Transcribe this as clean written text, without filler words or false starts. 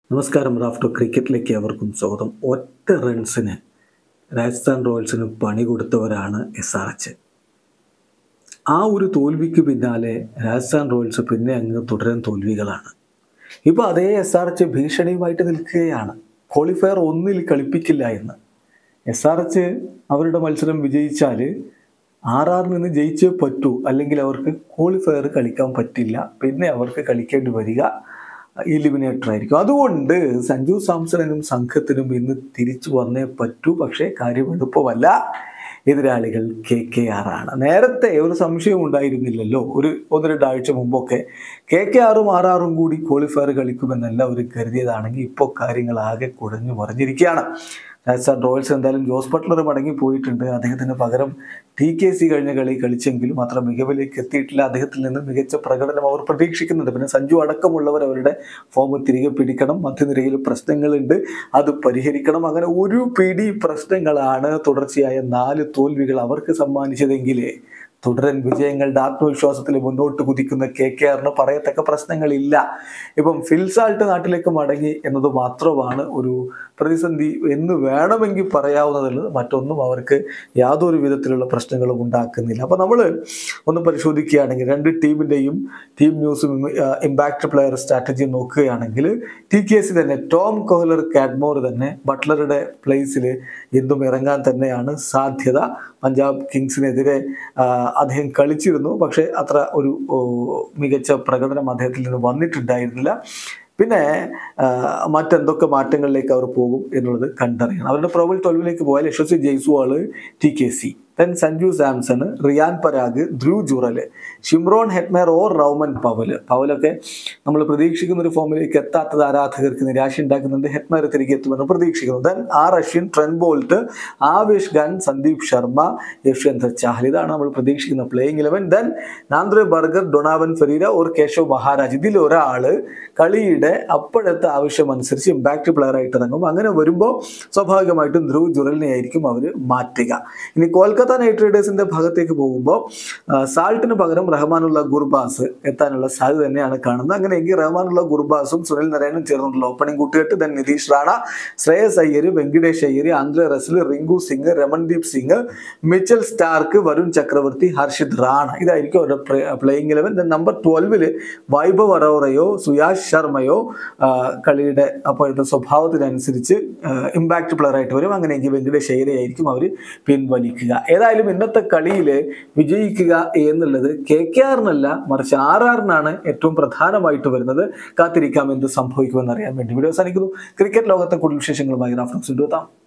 നമസ്കാരം. റാഫ്റ്റോ ക്രിക്കറ്റിലേക്ക് അവർക്കും സ്വാഗതം. ഒറ്റ റൺസിന് രാജസ്ഥാൻ റോയൽസിന് പണി കൊടുത്തവരാണ് SRH. ആ ഒരു തോൽവിക്ക് പിന്നാലെ രാജസ്ഥാൻ റോയൽസ് പിന്നെ അങ്ങ് തുടരാൻ തോൽവികളാണ്. ഇപ്പോൾ അതേ SRH ഭീഷണിയുമായിട്ട് നിൽക്കുകയാണ്. ക്വാളിഫയർ 1 കളിപ്പിക്കില്ല എന്ന്. SRH അവരുടെ മത്സരം വിജയിച്ചാൽ RR നിന്ന് ജയിച്ചേ പറ്റൂ, അല്ലെങ്കിൽ അവർക്ക് ക്വാളിഫയർ കളിക്കാൻ പറ്റില്ല. പിന്നെ അവർക്ക് കളിക്കേണ്ടി വരിക എലിമിനേറ്റർ ആയിരിക്കും. അതുകൊണ്ട് സഞ്ജു സാംസണിനും സംഘത്തിനും ഇന്ന് തിരിച്ചു വന്നേ പറ്റൂ. പക്ഷേ കാര്യം എളുപ്പമല്ല. എതിരാളികൾ KKR ആണ്. നേരത്തെ ഒരു സംശയം ഉണ്ടായിരുന്നില്ലല്ലോ. ഒരു 1-2 ആഴ്ച മുമ്പൊക്കെ KKRും RRും കൂടി ക്വാളിഫയർ കളിക്കുമെന്നെല്ലാവരും കരുതിയതാണെങ്കിൽ ഇപ്പോൾ കാര്യങ്ങൾ ആകെ കുഴഞ്ഞു മറിഞ്ഞിരിക്കുകയാണ്. രാജസ്ഥാൻ റോയൽസ് എന്തായാലും ജോസ് ബട്ട്ലർ മടങ്ങി പോയിട്ടുണ്ട്. അദ്ദേഹത്തിന് പകരം TKC കഴിഞ്ഞ കളി കളിച്ചെങ്കിലും അത്ര മികവിലേക്ക് എത്തിയിട്ടില്ല. അദ്ദേഹത്തിൽ നിന്ന് മികച്ച പ്രകടനം അവർ പ്രതീക്ഷിക്കുന്നുണ്ട്. പിന്നെ സഞ്ജു അടക്കമുള്ളവർ അവരുടെ ഫോം തിരികെ പിടിക്കണം. മധ്യനിരയിൽ പ്രശ്നങ്ങളുണ്ട്, അത് പരിഹരിക്കണം. അങ്ങനെ ഒരു പിടി പ്രശ്നങ്ങളാണ് തുടർച്ചയായ 4 തോൽവികൾ അവർക്ക് സമ്മാനിച്ചതെങ്കിൽ തുടരൻ വിജയങ്ങളുടെ ആത്മവിശ്വാസത്തിൽ മുന്നോട്ട് കുതിക്കുന്ന KKRന് പറയത്തക്ക പ്രശ്നങ്ങളില്ല. ഇപ്പം ഫിൽസാൾട്ട് നാട്ടിലേക്ക് മടങ്ങി എന്നത് മാത്രമാണ് ഒരു പ്രതിസന്ധി എന്ന് വേണമെങ്കിൽ പറയാവുന്നതുള്ളത്. മറ്റൊന്നും അവർക്ക് യാതൊരു വിധത്തിലുള്ള പ്രശ്നങ്ങളും ഉണ്ടാക്കുന്നില്ല. അപ്പോൾ നമ്മൾ ഒന്ന് പരിശോധിക്കുകയാണെങ്കിൽ രണ്ട് ടീമിൻ്റെയും ടീം ന്യൂസും ഇമ്പാക്റ്റ് പ്ലെയർ സ്ട്രാറ്റജിയും നോക്കുകയാണെങ്കിൽ TKC തന്നെ ടോം കോഹ്ലർ കാഡ്മോർ തന്നെ ബട്ട്ലറുടെ പ്ലേസിൽ എന്തും ഇറങ്ങാൻ തന്നെയാണ് സാധ്യത. പഞ്ചാബ് കിങ്സിനെതിരെ അദ്ദേഹം കളിച്ചിരുന്നു, പക്ഷേ അത്ര ഒരു മികച്ച പ്രകടനം അദ്ദേഹത്തിൽ നിന്ന് വന്നിട്ടുണ്ടായിരുന്നില്ല. പിന്നെ മറ്റെന്തൊക്കെ മാറ്റങ്ങളിലേക്ക് അവർ പോകും എന്നുള്ളത് കണ്ടറിയണം. അവരുടെ പ്രോബൽ 12 പോയാൽ Yashasvi Jaiswal TKC, then Sanju Samson, Riyan Parag, Dhruv Jurel, Shimron Hetmyer or Rovman Powell. പവലൊക്കെ നമ്മൾ പ്രതീക്ഷിക്കുന്ന ഒരു ഫോമിലേക്ക് എത്താത്തത് ആരാധകർക്ക് നിരാശ ഉണ്ടാക്കുന്നുണ്ട്. ഹെറ്റ്മേർ തിരികെ എത്തുമെന്ന് പ്രതീക്ഷിക്കുന്നു. Then Ashwin, Trent Boult, Avesh Khan, Sandeep Sharma, Yashwant Chahal. ഇതാണ് നമ്മൾ പ്രതീക്ഷിക്കുന്ന playing 11. Then Nandre Burger, Donovan Ferreira or Keshav Maharaj. ഇതിലൊരാൾ കളിയുടെ അപ്പോഴത്തെ ആവശ്യമനുസരിച്ച് ഇമ്പാക്റ്റ് പ്ലെയർ ആയിട്ട് ഇറങ്ങും. അങ്ങനെ വരുമ്പോൾ സ്വാഭാവികമായിട്ടും ധ്രുവ് ജുറലിനെ ആയിരിക്കും അവർ മാറ്റുക. ഇനി കൊൽക്കത്ത നൈറ്റ് റൈഡേഴ്സിന്റെ ഭാഗത്തേക്ക് പോകുമ്പോൾ സാൾട്ടിന് പകരം റഹ്മാനുള്ള ഗുർബാസ് എത്താനുള്ള സാധ്യത തന്നെയാണ് കാണുന്നത്. അങ്ങനെയെങ്കിൽ റഹ്മാനുള്ള ഗുർബാസും സുനിൽ നരേനും ചേർന്നുള്ള ഓപ്പണിംഗ് കൂട്ടുകെട്ട്. Then Nitish Rana, Shreyas Iyer, Venkatesh Iyer, Andre Russell, Rinku Singh, Ramandeep Singh, Mitchell Starc, Varun Chakravarthy, Harshit Rana. ഇതായിരിക്കും അവരുടെ പ്ലേയിങ് 11. ദെൻ നമ്പർ 12 വൈഭവ് അറോറയോ സുയാഷ് ശർമ്മയോ കളിയുടെ അപ്പോഴത്തെ സ്വഭാവത്തിനനുസരിച്ച് ഇമ്പാക്റ്റ് പ്ലെയർ ആയിട്ട് വരും. അങ്ങനെയെങ്കിൽ വെങ്കടേഷ് അയ്യരെ ആയിരിക്കും അവർ പിൻവലിക്കുക. ഏതായാലും ഇന്നത്തെ കളിയിൽ വിജയിക്കുക എന്നുള്ളത് KKRനല്ല, മറിച്ച് RRനാണ് ഏറ്റവും പ്രധാനമായിട്ട് വരുന്നത്. കാത്തിരിക്കാം എന്ത് സംഭവിക്കുമെന്ന് അറിയാൻ വേണ്ടി. വീഡിയോ അവസാനിക്കുന്നു. ക്രിക്കറ്റ് ലോകത്തെ കൂടുതൽ വിശേഷങ്ങളുമായി റാഫ്റ്റോ എത്താം.